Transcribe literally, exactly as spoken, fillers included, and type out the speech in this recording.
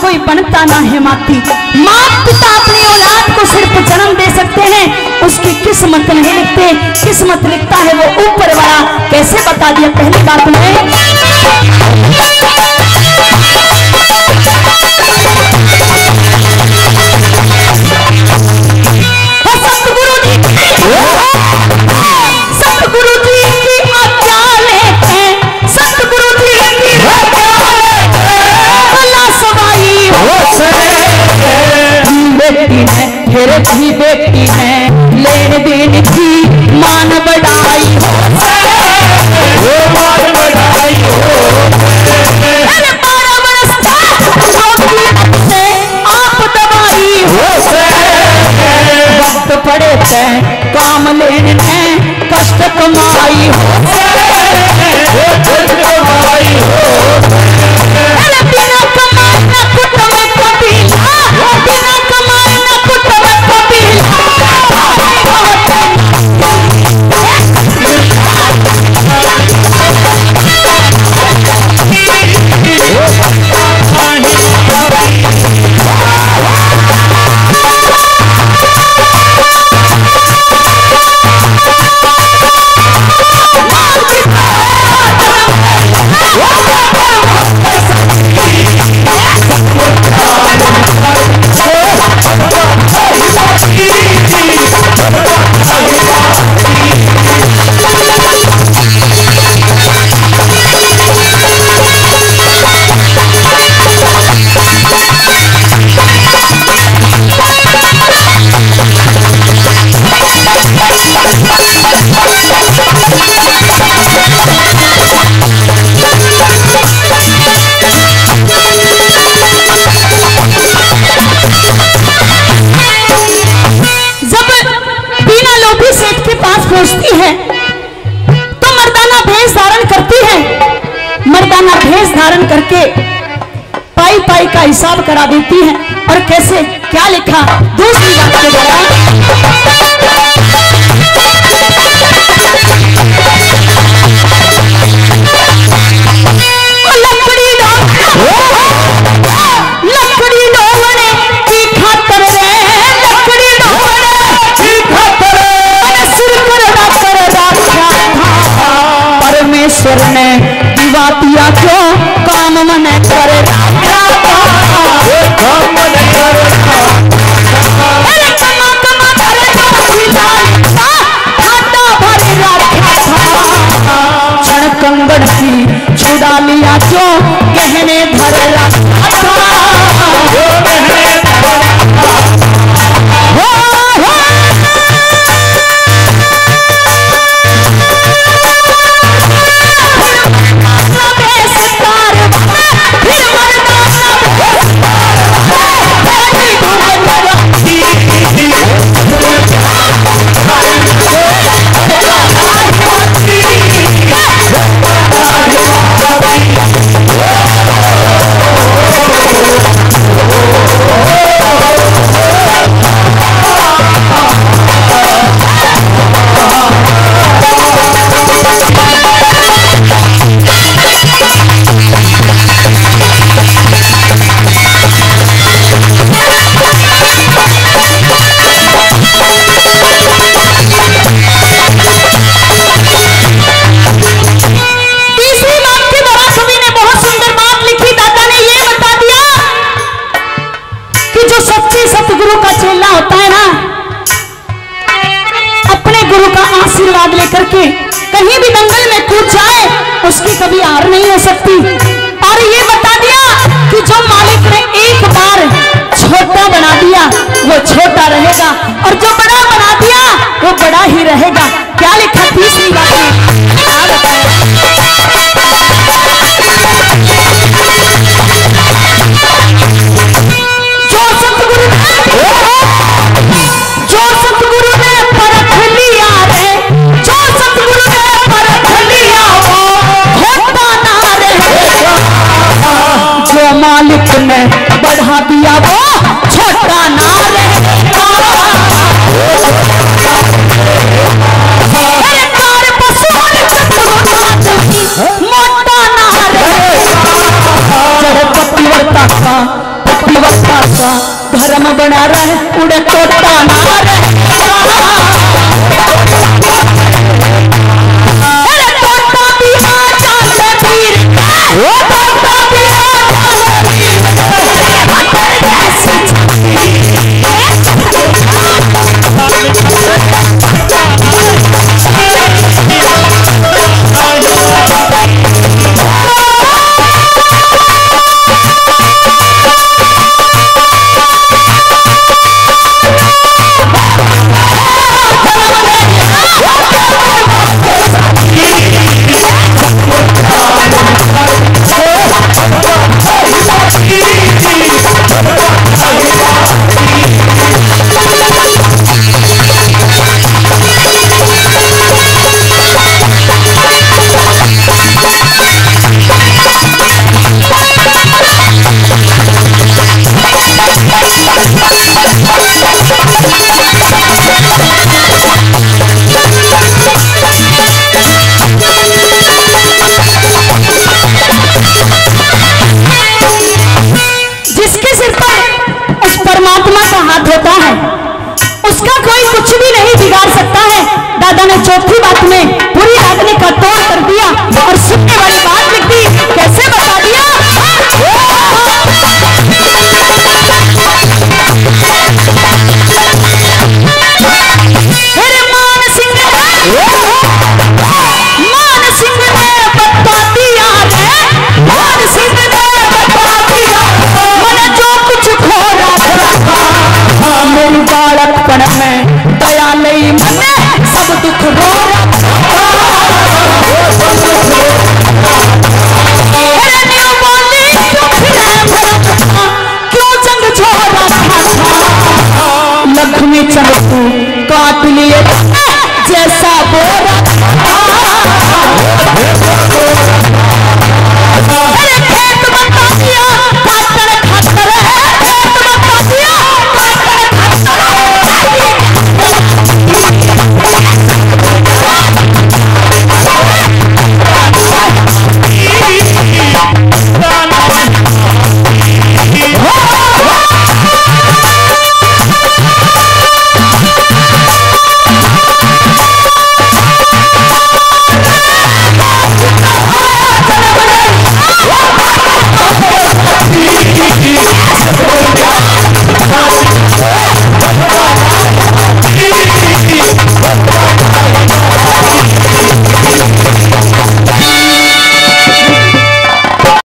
कोई बनता ना है माती। माँ पिता अपनी औलाद को सिर्फ जन्म दे सकते हैं, उसकी किस्मत नहीं लिखते। किस्मत लिखता है वो ऊपर वाला। कैसे बता दिया पहली बात में। सतगुरु जी सतगुरु जी की आज्ञा लेके, सतगुरु जी की भला सवाई बेटी है फिर भी बेटी है, लेन देन की मान बढ़ाई हो मान बढ़ाई हो। अरे बारह बरस से आप दवाई हो, वक्त पड़े थे काम लेने में कष्ट कमाई हो कमाई हो। अरे बिना कमाई ना कुट में कबीला, बिना कमाई ना कुट में कबीला। पहुंचती है तो मर्दाना भेष धारण करती है। मर्दाना भेष धारण करके पाई पाई का हिसाब करा देती है। और कैसे क्या लिखा दूसरी बात के द्वारा। लकड़ी लकड़ी डोवने की खातर रे, लकड़ी डोवने की खातर परमेश्वर ने दिवा दिया क्यों काम मन कर रखा काम मन कर रखा। अरे कमा कमा करे खाता भर रखा था, क्षण कंगन की छुड़ा लिया क्यों गहने धर रखा था। आशीर्वाद लेकर के कहीं भी दंगल में कूद जाए उसकी कभी हार नहीं हो सकती। और ये बता दिया कि जो मालिक ने एक बार छोटा बना दिया वो छोटा रहेगा और जो बड़ा बना दिया वो बड़ा ही रहेगा। क्या लिखा तीसरी बात में जो सतगुरु जो सतगुरु ने परख लिया रे, जो सतगुरु ने परख लिया वो होता ना रहेगा, जो मालिक ने बढ़ा दिया वो छोटा ना रहेगा। अरे कार पशुओं मोटा ना रहेगा, जड़ पतिव्रता का हाथ होता है उसका कोई कुछ भी नहीं बिगाड़ सकता है। दादा ने चौथी बात में पूरी